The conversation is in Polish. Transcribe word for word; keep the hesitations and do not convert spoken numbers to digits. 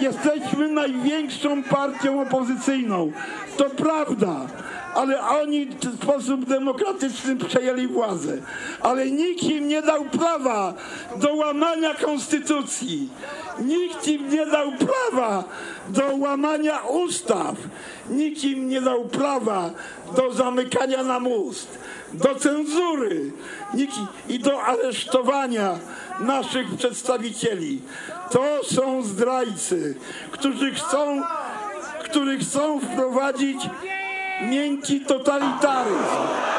jesteśmy największą partią opozycyjną. To prawda, ale oni w sposób demokratyczny przejęli władzę. Ale nikt im nie dał prawa do łamania konstytucji. Nikt im nie dał prawa do łamania ustaw. Nikt im nie dał prawa do zamykania na must, do cenzury nikt, i do aresztowania naszych przedstawicieli. To są zdrajcy, którzy chcą, którzy chcą wprowadzić miękki totalitaryzm.